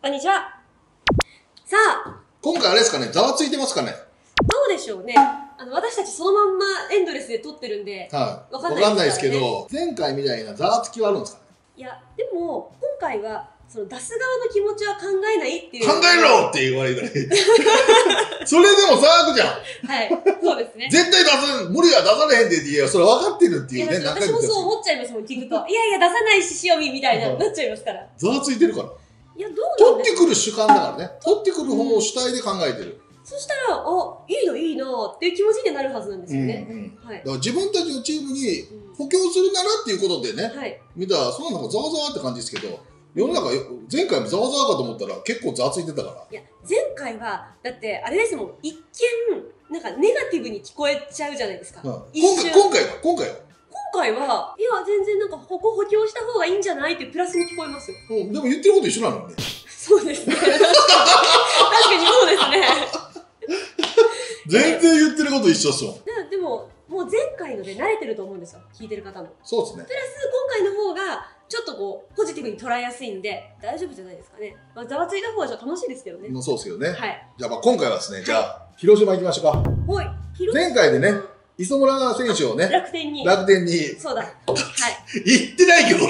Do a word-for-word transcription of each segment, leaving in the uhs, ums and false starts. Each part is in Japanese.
こんにちは。さあ、 今回あれですかね、ざわついてますかね。 どうでしょうね。あの、私たちそのまんまエンドレスで撮ってるんで、 はい。 わわかんないですからね。 かんないですけど、前回みたいなざわつきはあるんですかね。 いや、でも、今回は、その出す側の気持ちは考えないっていう。 考えろって言われたらそれでも騒ぐじゃん。 はい、そうですね。 絶対出さ無理は出されへんでって言えよ。それ分かってるっていうね。 私もそう思っちゃいますもん、聞くと。いやいや、出さないし、塩見みたいな、なっちゃいますから。 ざわついてるから。 いや、どうなんですか。 取ってくる主観だからね。取ってくる方を主体で考えてる。 そしたら、あ、いいのいいのっていう気持ちになるはずなんですよね。 だから自分たちのチームに補強するならっていうことでね、はい、見たら、そんなのざわざわって感じですけど、世の中、前回もざわざわかと思ったら結構ざわついてたから。 いや、前回は、だってあれですもん、一見、なんかネガティブに聞こえちゃうじゃないですか。うん、 今回、今回は今回は今回は、いや、全然なんか、ここ補強した方がいいんじゃないってプラスに聞こえますよ。 うん、でも言ってること一緒なのね。 そうですね。確かにそうですね。 全然言ってること一緒っすもん。 でも、もう前回ので慣れてると思うんですよ。聞いてる方も。 そうですね。 プラス今回の方が、ちょっとこう、ポジティブに捉えやすいんで、大丈夫じゃないですかね。まあ、ざわついた方がじゃ楽しいですけどね。 そうですけどね。 はい。 じゃあまあ今回はですね、じゃあ、広島行きましょうか。 はい。 前回でね、磯村選手をね、 楽天に。 楽天に。 そうだ。はい。 行ってないけどね。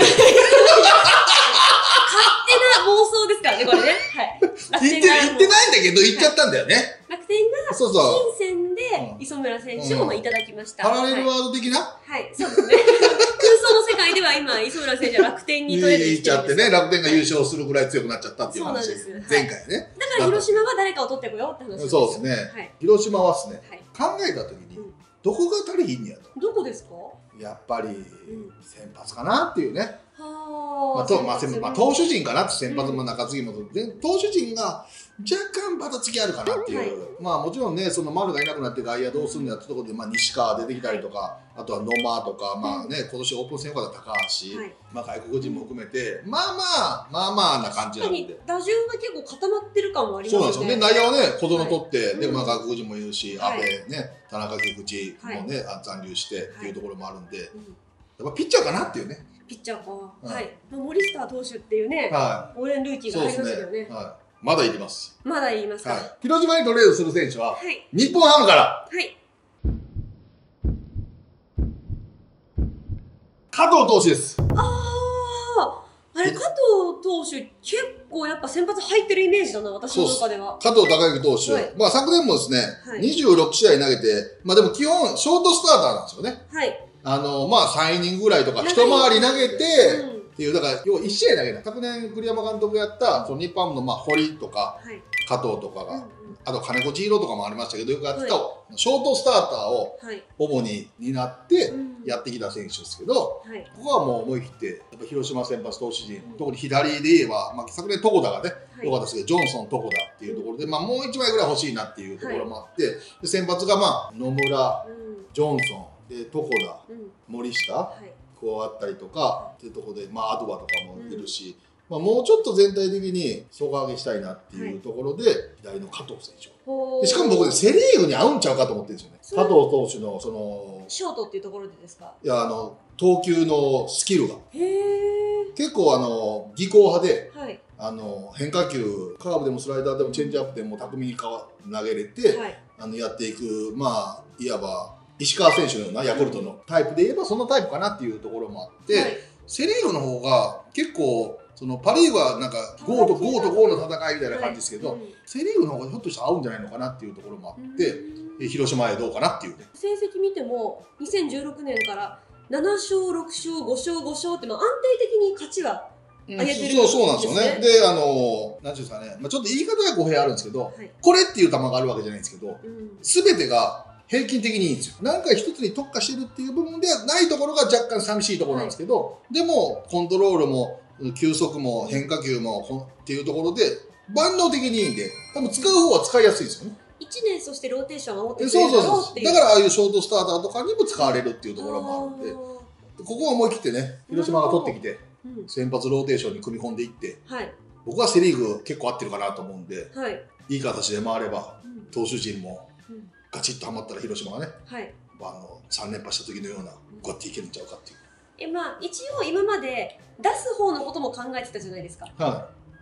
妄想ですからね、これね。はい。 行って、行ってないんだけど、行っちゃったんだよね。 楽天が、 そうそう。 新戦で、磯村選手をいただきました。 パラレルワード的なはい、そうですね。空想の世界では今、磯村選手は楽天にトレード行っちゃってね、楽天が優勝するぐらい強くなっちゃったっていう話。前回ね。 だから広島は誰かを取ってこようって話です。 そうですね。広島はですね、考えたときに、どこが足りひんねやと。 どこですか？ やっぱり、先発かなっていうね。まあ、 まあ、投手陣かなって、先発も中継ぎも、投手陣が若干バタつきあるかなっていう、はい、まあもちろんね、その丸がいなくなって外野どうするんだってところで、まあ、西川出てきたりとか、はい、あとは野間とか、まあね、今年オープン戦よかった高橋、はい、まあ外国人も含めて、まあまあ、まあまあな感じなんで。 打順が結構固まってる感もありますね。 そうなんですよね。内野はね、小園取って、はい、で、まあ外国人もいるし、阿部ね、田中菊池もね、はい、残留してっていうところもあるんで、やっぱピッチャーかなっていうね。 ピッチャーか。はい。森下投手っていうね、応援ルーキーが入りましたよね。 はい。まだいります。 まだいますか。 広島にトレードする選手は、日本ハムから。はい。加藤投手です。ああ、あれ、加藤投手、結構やっぱ先発入ってるイメージだな、私の中では。 加藤隆之投手。まあ昨年もですね、にじゅうろくしあい投げて、まあでも基本、ショートスターターなんですよね。はい。あの、まあ、さんイニングぐらいとか、一回り投げて、っていう、だから、要はいち試合投げた。昨年、栗山監督がやった、その日本ハムの、まあ、堀とか、加藤とかが、あと、金子千尋とかもありましたけど、よくやってた、ショートスターターを、主に担って、やってきた選手ですけど、ここはもう思い切って、やっぱ広島先発投手陣、特に左で言えば、まあ、昨年、床田がね、よかったですけど、ジョンソン、床田っていうところで、まあ、もう一枚ぐらい欲しいなっていうところもあって、で先発が、まあ、野村、ジョンソン、で床田、うん、森下、はい、加わったりとかっていうところで、まあ、アドバとかも出るし、うん、まあ、もうちょっと全体的に底上げしたいなっていうところで、はい、左の加藤選手でしかも僕ね、セ・リーグに合うんちゃうかと思ってるんですよね。加藤投手のそのショートっていうところでですか？ いや、あの投球のスキルが結構あの技巧派で、はい、あの変化球カーブでもスライダーでもチェンジアップでも巧みに投げれて、はい、あのやっていく、まあいわば石川選手のようなヤクルトのタイプで言えばそのタイプかなっていうところもあって、はい、セ・リーグの方が結構そのパ・リーグはなんかごとごとごの戦いみたいな感じですけど、はい、うん、セ・リーグの方がひょっとしたら合うんじゃないのかなっていうところもあって、広島へどうかなっていうね。 成績見てもにせんじゅうろくねんからななしょうろくしょうごしょうごしょうってまあ安定的に勝ちは上げてるんですね。 そうそうなんですよね。で、あのなんていうんですかね、まあ、ちょっと言い方が語弊あるんですけど、はい、これっていう球があるわけじゃないんですけど、すべ、うん、てが平均的にいいんですよ。なんか一つに特化してるっていう部分ではないところが若干寂しいところなんですけど、はい、でもコントロールも球速も変化球もっていうところで万能的にいいんで、多分使う方は使いやすいですよね。 いちねんそしてローテーションを守ってくれるだろうっていう。 だからああいうショートスターターとかにも使われるっていうところもあるんで、ここは思い切ってね、広島が取ってきて、先発ローテーションに組み込んでいって、はい、僕はセ・リーグ結構合ってるかなと思うんで、はい、いい形で回れば、うん、投手陣もガチッとはまったら広島がね、はい、あのさん連覇した時のようなこうやっていけるんちゃうかっていう。 え、まあ、一応今まで出す方のことも考えてたじゃないですか。はい、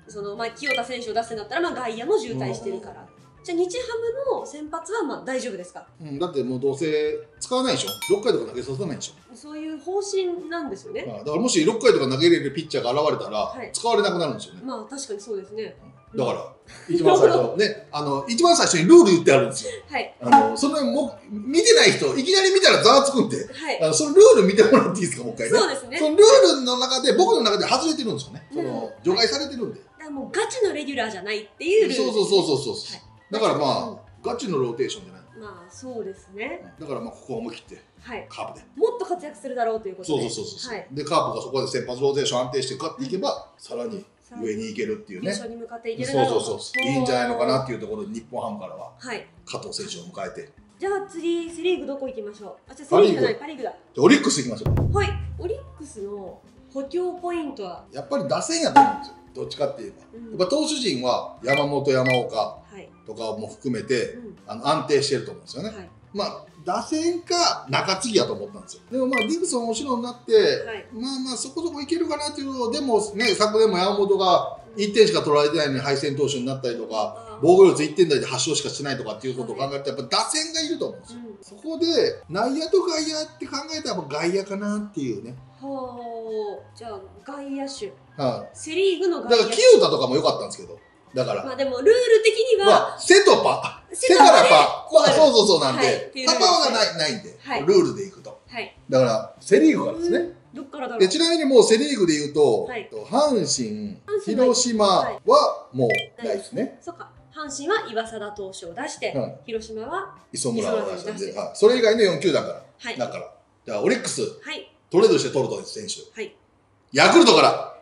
その、まあ、清田選手を出すんだったら、まあ、外野も渋滞してるから。じゃあ、日ハムの先発は、まあ、大丈夫ですか？ うん、だってもうどうせ使わないでしょ。ろっかいとか投げさせないでしょ。 そういう方針なんですよね。 だからもしろっかいとか投げれるピッチャーが現れたら、はい、使われなくなるんですよね。 まあ、確かにそうですね。 だから、一番最初、ね、あの、一番最初にルール言ってあるんですよ。はい。あの、それも、見てない人、いきなり見たらざわつくんで、はい。あの、そのルール見てもらっていいですか、もう一回ね。そうですね。そのルールの中で、僕の中で外れてるんですよね。その、除外されてるんで。だからもうガチのレギュラーじゃないっていうルール。 そうそうそうそうそう。だからまあ、ガチのローテーションじゃない。 まあ、そうですね。 だからまあ、ここは思い切って、はい。カープで。 もっと活躍するだろうということで。 そうそうそうそう。はい。で、カープがそこで先発ローテーション安定して勝っていけば、さらに、上に行けるっていうね。 優勝に向かっていけるだろう。 そうそうそう。いいんじゃないのかなっていうところで、日本ハムからは、はい。加藤選手を迎えて。 じゃあ次、セリーグどこ行きましょう。あ、じゃあセリーグじゃない、パリーグだ。 オリックス行きましょう。 はい。オリックスの補強ポイントはやっぱり打線やと思うんですよ。どっちかって言えば。うん、やっぱ投手陣は山本、山岡とかも含めて、うん、あの安定してると思うんですよね。はい、まあ打線か中継ぎやと思ったんですよ。でもまあディクソン、後ろになって、はい、まあまあそこそこいけるかなっていうのでもね、昨年も山本がいってんしか取られてないのに敗戦投手になったりとか、防御率いってん台ではち勝しかしてないとかっていうことを考えると、やっぱ打線がいると思うんですよ。うん、そこで内野と外野って考えたらやっぱ外野かなっていうね。 はあ、じゃあ外野手。はい。セリーグの外野手。 だから清田とかも良かったんですけど。だから。 まあでもルール的には。まあ、 背とパ。背からパ。そうそうそうなんで。パパがないないんで。ルールでいくと。はい。だから、セリーグからですね。 どっからだろう。 でちなみにもうセリーグで言うと、阪神、広島はもうないですね。 そっか。阪神は岩貞投手を出して、広島は磯村を出したんで、それ以外のよん球団から。はい。だから。じゃあ、オリックス。はい。トレードしてトルト選手。はい。ヤクルトから。はい。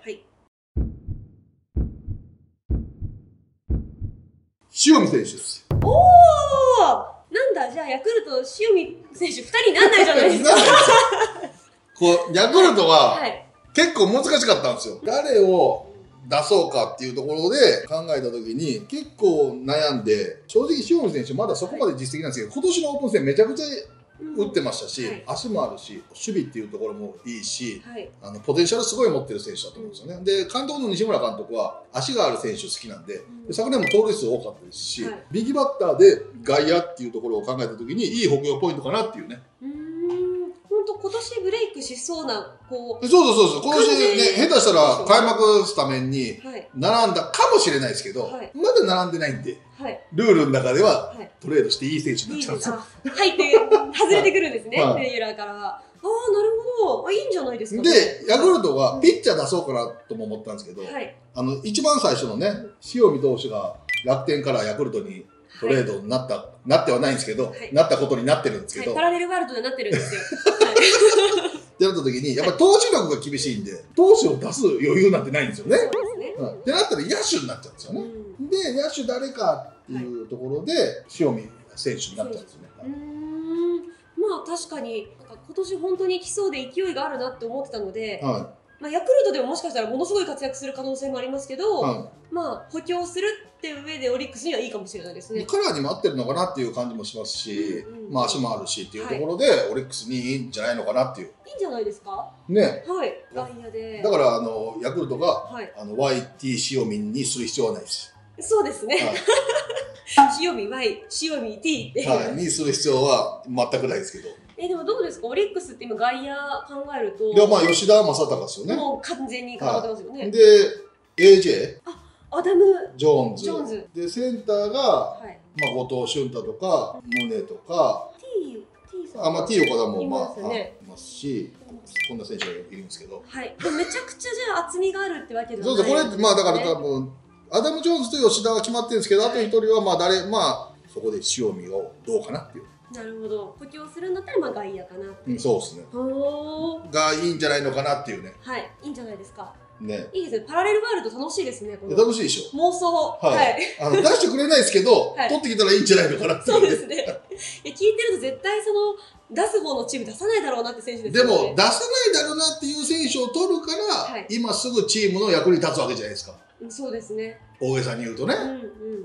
塩見選手です。 おお、なんだ、じゃあヤクルト塩見選手ふたりになんないじゃないですか。 こうヤクルトは結構難しかったんですよ。誰を出そうかっていうところで考えたときに結構悩んで、正直塩見選手まだそこまで実績なんですけど、今年のオープン戦めちゃくちゃ打ってましたし、はい、足もあるし、守備っていうところもいいし、はい、あのポテンシャルすごい持ってる選手だと思うんですよね。うん、で、監督の西村監督は足がある選手好きなんで、うん、で昨年も盗塁数多かったですし、はい、右バッターで外野っていうところを考えたときにいい補強ポイントかなっていうね。 本当今年ブレイクしそうな、こう。そうそうそうそう。今年ね、下手したら開幕スタメンに並んだかもしれないですけど、はい、まだ並んでないんで、はい、ルールの中ではトレードしていい選手になっちゃうんですよ。 はいって外れてくるんですね、レギュラーからは。ああ、なるほど。あ、いいんじゃないですか、 ね。で、ヤクルトはピッチャー出そうかなとも思ったんですけど、はい、あの、一番最初のね、塩見投手が楽天からヤクルトにトレードになった、はい、なってはないんですけど、はい、なったことになってるんですけど、はい、 パラレルワールドになってるんですよ。 ってなった時に、やっぱり投手力が厳しいんで、投手を出す余裕なんてないんですよね。そうですね。うん、ってなったら野手になっちゃうんですよね。うん、で、野手誰かっていうところで、はい、塩見選手になっちゃうんですよね。 うーん、まあ確かに、なんか今年本当に来そうで勢いがあるなって思ってたので、はい、まあ、ヤクルトでももしかしたらものすごい活躍する可能性もありますけど、はい、まあ補強するっていう上でオリックスにはいいかもしれないですね。 カラーにも合ってるのかなっていう感じもしますし、うんうん、まあ足もあるしっていうところで、はい、オリックスにいいんじゃないのかなっていう。 いいんじゃないですかね。 はい。外野で。 だからあのヤクルトが、はい、あの ワイティー 塩見にする必要はないです。 そうですね。はい、塩見 Y、塩見 T って、 はい、にする必要は全くないですけど。 え、でもどうですか、オリックスって今外野考えると。 いや、まあ吉田正尚ですよね。 もう完全に変わってますよね。 はい、で、エージェー。 あ、アダム・ジョーンズ。ジョーンズで、センターが、はい、まあ後藤俊太とか、宗とか。 T、T さん。 あ、まあ T 岡田もまあ、ね、いますし、こんな選手がいるんですけど。 はい。でめちゃくちゃじゃあ厚みがあるってわけではない、ね。 そうそう、これ、まあだから多分、アダム・ジョーンズと吉田は決まってるんですけど、はい、あと一人はまあ誰、まあ、そこで塩見をどうかなっていう。 なるほど。補強するんだったらまあ外野かな。 うん、そうですね。がいいんじゃないのかなっていうね。 はい、いいんじゃないですか。 ね。 いいですね。パラレルワールド楽しいですね。この楽しいでしょ。 妄想。 はい。はい、あの出してくれないですけど、はい、取ってきたらいいんじゃないのかなっていう、 ね。そうですね。いや、聞いてると絶対その出す方のチーム出さないだろうなって選手ですよね。でも出さないだろうなっていう選手を取るから、はい、今すぐチームの役に立つわけじゃないですか。 そうですね。 大げさに言うとね。 うんうん。本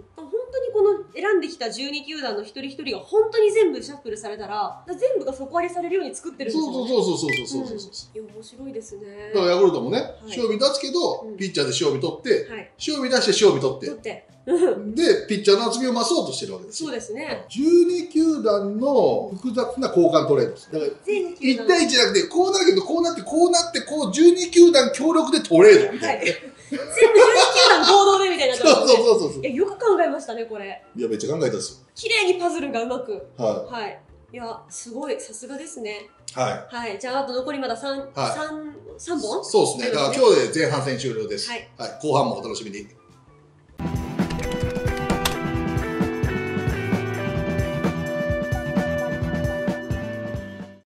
当にこの選んできたじゅうにきゅうだんの一人一人が本当に全部シャッフルされたら、全部が底上げされるように作ってるんですよね。 そうそうそうそうそうそうそうそう。 いや、面白いですね。 だからヤクルトもね、塩見立つけど、ピッチャーで塩見取って、塩見出して塩見取って。取って。で、ピッチャーの厚みを増そうとしてるわけですよ。 そうですね。 じゅうにきゅうだんの複雑な交換トレードです。だから、いち対いちじゃなくて、こうなるけど、こうなって、こうなって、こうじゅうにきゅうだん協力でトレードみたいな。全部じゅうにきゅうだん合同でみたいな。そうそうそうそう。よく考えましたね、これ。 いや、めっちゃ考えたんですよ。 綺麗にパズルがうまく。 はい。 はい。いや、すごい、さすがですね。 はい。 はい。じゃあ、あと残りまださん、さん、さんぼんそうですね。だから今日で前半戦終了です。はい。後半もお楽しみに。